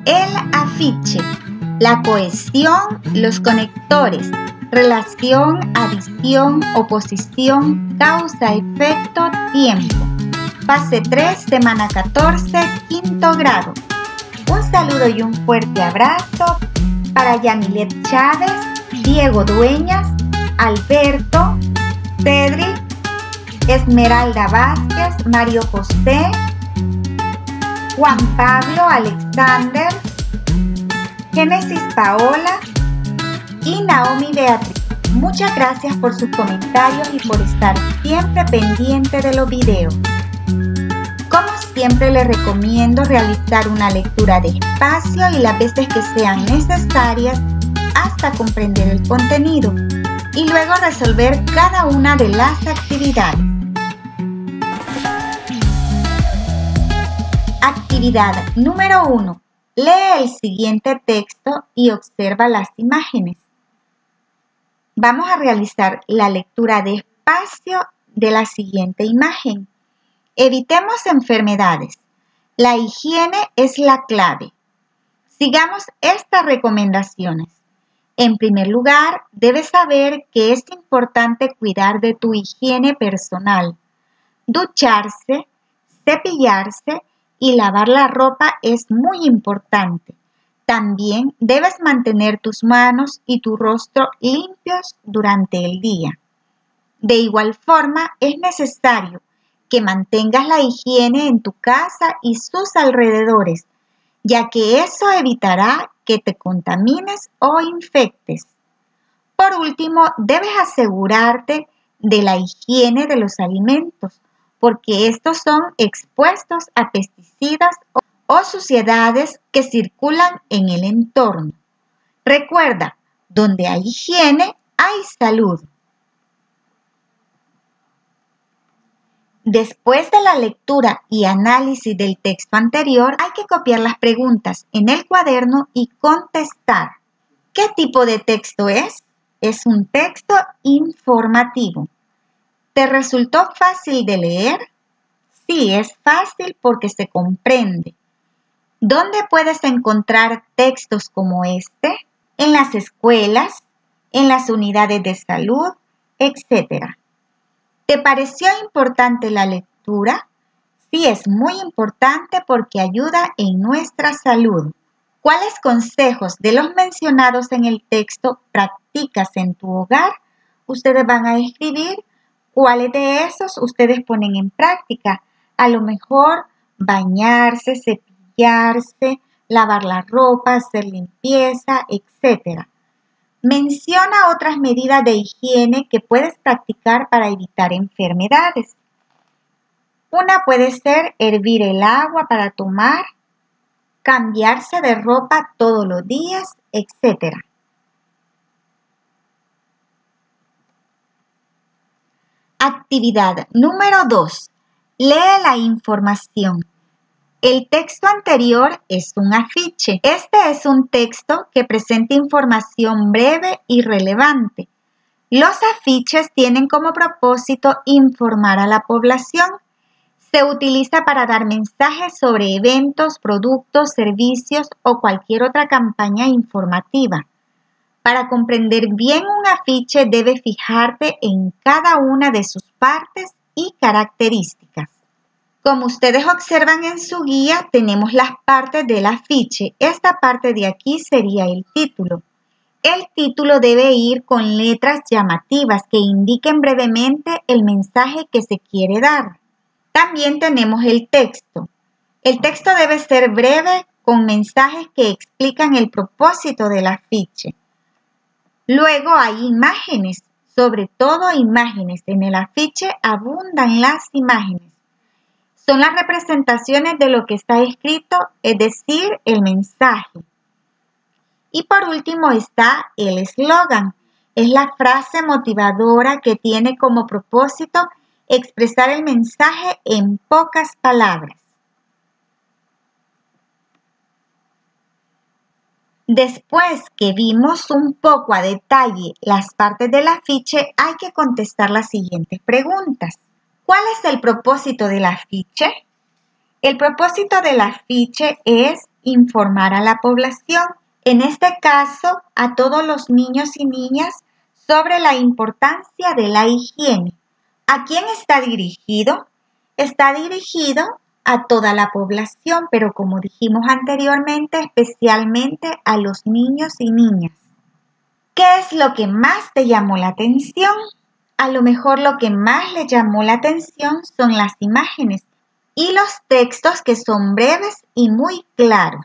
El afiche, la cohesión, los conectores, relación, adición, oposición, causa, efecto, tiempo. Fase 3, semana 14, quinto grado. Un saludo y un fuerte abrazo para Yamilet Chávez, Diego Dueñas, Alberto, Cedric, Esmeralda Vázquez, Mario José, Juan Pablo, Alexander, Génesis Paola y Naomi Beatriz. Muchas gracias por sus comentarios y por estar siempre pendiente de los videos. Como siempre, les recomiendo realizar una lectura despacio y las veces que sean necesarias hasta comprender el contenido y luego resolver cada una de las actividades. Actividad número 1. Lee el siguiente texto y observa las imágenes. Vamos a realizar la lectura despacio de la siguiente imagen. Evitemos enfermedades. La higiene es la clave. Sigamos estas recomendaciones. En primer lugar, debes saber que es importante cuidar de tu higiene personal. Ducharse, cepillarse y lavar la ropa es muy importante. También debes mantener tus manos y tu rostro limpios durante el día. De igual forma, es necesario que mantengas la higiene en tu casa y sus alrededores, ya que eso evitará que te contamines o infectes. Por último, debes asegurarte de la higiene de los alimentos, porque estos son expuestos a pesticidas o suciedades que circulan en el entorno. Recuerda, donde hay higiene, hay salud. Después de la lectura y análisis del texto anterior, hay que copiar las preguntas en el cuaderno y contestar. ¿Qué tipo de texto es? Es un texto informativo. ¿Te resultó fácil de leer? Sí, es fácil porque se comprende. ¿Dónde puedes encontrar textos como este? En las escuelas, en las unidades de salud, etc. ¿Te pareció importante la lectura? Sí, es muy importante porque ayuda en nuestra salud. ¿Cuáles consejos de los mencionados en el texto practicas en tu hogar? Ustedes van a escribir cuáles de esos ustedes ponen en práctica. A lo mejor bañarse, cepillarse, lavar la ropa, hacer limpieza, etc. Menciona otras medidas de higiene que puedes practicar para evitar enfermedades. Una puede ser hervir el agua para tomar, cambiarse de ropa todos los días, etc. Actividad número 2. Lee la información. El texto anterior es un afiche. Este es un texto que presenta información breve y relevante. Los afiches tienen como propósito informar a la población. Se utiliza para dar mensajes sobre eventos, productos, servicios o cualquier otra campaña informativa. Para comprender bien un afiche, debes fijarte en cada una de sus partes y características. Como ustedes observan en su guía, tenemos las partes del afiche. Esta parte de aquí sería el título. El título debe ir con letras llamativas que indiquen brevemente el mensaje que se quiere dar. También tenemos el texto. El texto debe ser breve con mensajes que explican el propósito del afiche. Luego hay imágenes, sobre todo imágenes. En el afiche abundan las imágenes. Son las representaciones de lo que está escrito, es decir, el mensaje. Y por último está el eslogan. Es la frase motivadora que tiene como propósito expresar el mensaje en pocas palabras. Después que vimos un poco a detalle las partes del afiche, hay que contestar las siguientes preguntas. ¿Cuál es el propósito del afiche? El propósito del afiche es informar a la población, en este caso a todos los niños y niñas, sobre la importancia de la higiene. ¿A quién está dirigido? Está dirigido a toda la población, pero como dijimos anteriormente, especialmente a los niños y niñas. ¿Qué es lo que más te llamó la atención? A lo mejor lo que más le llamó la atención son las imágenes y los textos que son breves y muy claros.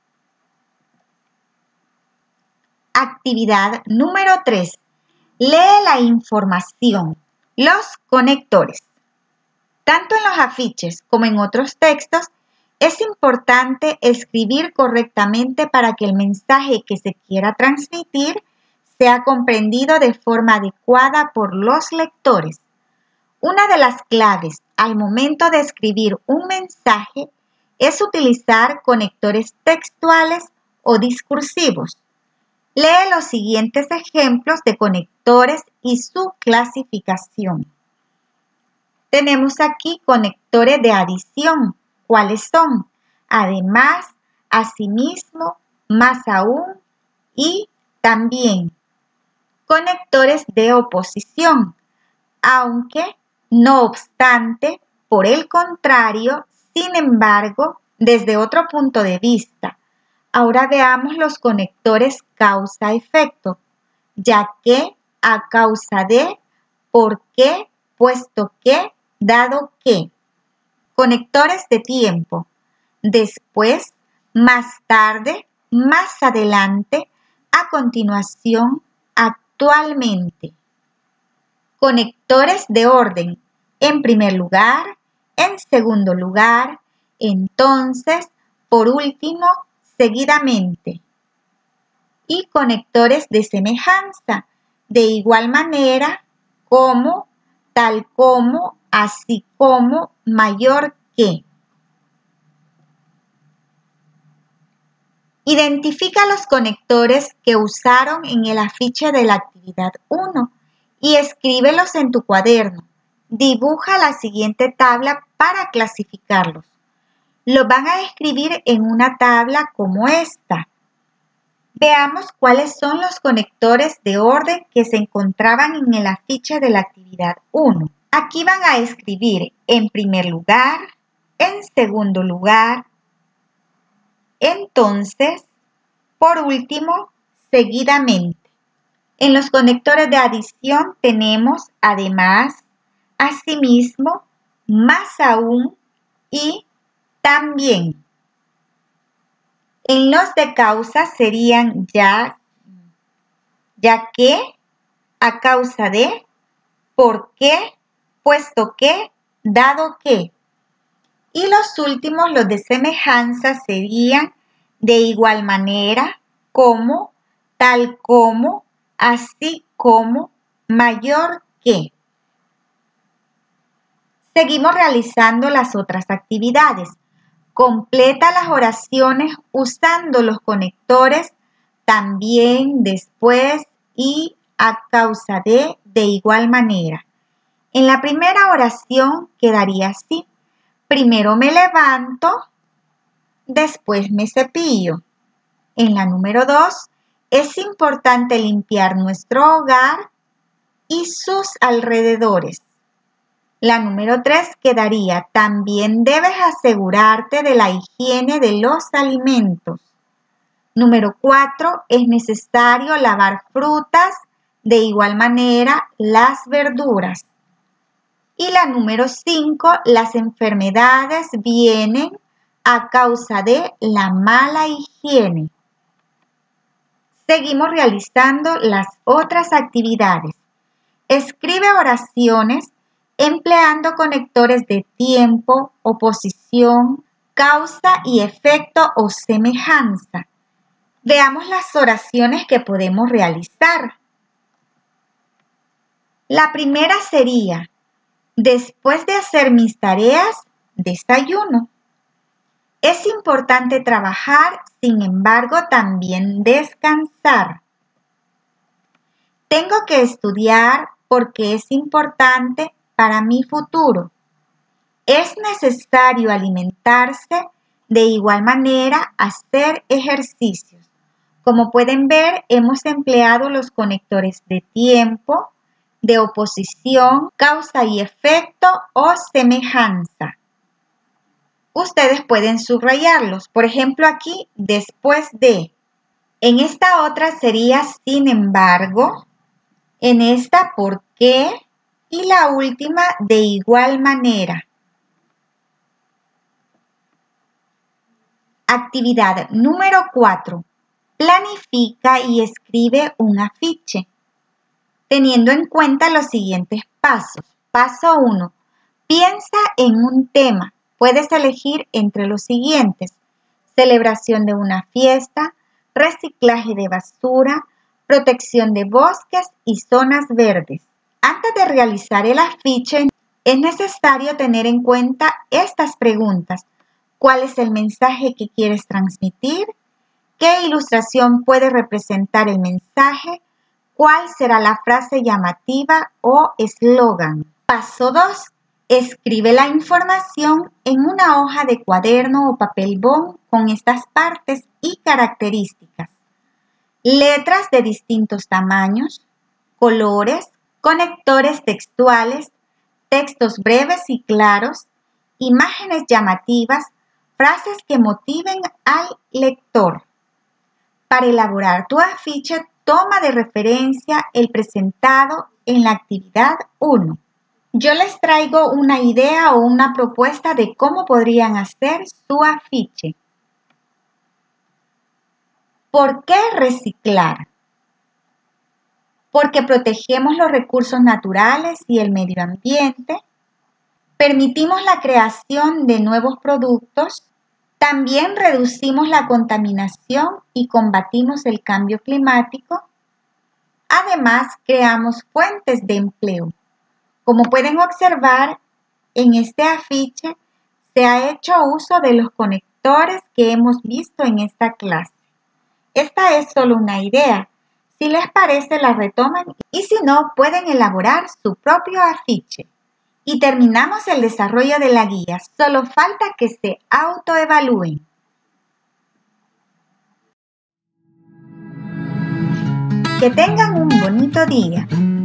Actividad número 3. Lee la información. Los conectores. Tanto en los afiches como en otros textos, es importante escribir correctamente para que el mensaje que se quiera transmitir sea comprendido de forma adecuada por los lectores. Una de las claves al momento de escribir un mensaje es utilizar conectores textuales o discursivos. Lee los siguientes ejemplos de conectores y su clasificación. Tenemos aquí conectores de adición. ¿Cuáles son? Además, asimismo, más aún y también. Conectores de oposición. Aunque, no obstante, por el contrario, sin embargo, desde otro punto de vista. Ahora veamos los conectores causa-efecto, ya que, a causa de, por qué, puesto que, dado que. Conectores de tiempo. Después, más tarde, más adelante, a continuación, actualmente. Conectores de orden. En primer lugar, en segundo lugar, entonces, por último, seguidamente. Y conectores de semejanza. De igual manera, como, tal como, así como, mayor que. Identifica los conectores que usaron en el afiche de la actividad 1 y escríbelos en tu cuaderno. Dibuja la siguiente tabla para clasificarlos. Los van a escribir en una tabla como esta. Veamos cuáles son los conectores de orden que se encontraban en el afiche de la actividad 1. Aquí van a escribir en primer lugar, en segundo lugar, entonces, por último, seguidamente. En los conectores de adición tenemos además, asimismo, más aún y también. En los de causa serían ya que, a causa de, por qué, puesto que, dado que. Y los últimos, los de semejanza, serían de igual manera, como, tal como, así como, mayor que. Seguimos realizando las otras actividades. Completa las oraciones usando los conectores también, después y a causa de igual manera. En la primera oración quedaría así. Primero me levanto, después me cepillo. En la número 2, es importante limpiar nuestro hogar y sus alrededores. La número 3 quedaría, también debes asegurarte de la higiene de los alimentos. Número 4, es necesario lavar frutas, de igual manera las verduras. Y la número 5, las enfermedades vienen a causa de la mala higiene. Seguimos realizando las otras actividades. Escribe oraciones empleando conectores de tiempo, oposición, causa y efecto o semejanza. Veamos las oraciones que podemos realizar. La primera sería: después de hacer mis tareas, desayuno. Es importante trabajar, sin embargo, también descansar. Tengo que estudiar porque es importante para mi futuro. Es necesario alimentarse De igual manera, hacer ejercicios. Como pueden ver, hemos empleado los conectores de tiempo, de oposición, causa y efecto o semejanza. Ustedes pueden subrayarlos. Por ejemplo, aquí, después de. En esta otra sería sin embargo. En esta, ¿por qué? Y la última, de igual manera. Actividad número 4. Planifica y escribe un afiche, teniendo en cuenta los siguientes pasos. Paso 1. Piensa en un tema. Puedes elegir entre los siguientes: celebración de una fiesta, reciclaje de basura, protección de bosques y zonas verdes. Antes de realizar el afiche, es necesario tener en cuenta estas preguntas. ¿Cuál es el mensaje que quieres transmitir? ¿Qué ilustración puede representar el mensaje? ¿Cuál será la frase llamativa o eslogan? Paso 2. Escribe la información en una hoja de cuaderno o papel bond con estas partes y características. Letras de distintos tamaños, colores, conectores textuales, textos breves y claros, imágenes llamativas, frases que motiven al lector. Para elaborar tu afiche, toma de referencia el presentado en la actividad 1. Yo les traigo una idea o una propuesta de cómo podrían hacer su afiche. ¿Por qué reciclar? Porque protegemos los recursos naturales y el medio ambiente, permitimos la creación de nuevos productos, también reducimos la contaminación y combatimos el cambio climático. Además, creamos fuentes de empleo. Como pueden observar, en este afiche se ha hecho uso de los conectores que hemos visto en esta clase. Esta es solo una idea. Si les parece, la retoman y si no, pueden elaborar su propio afiche. Y terminamos el desarrollo de la guía. Solo falta que se autoevalúen. Que tengan un bonito día.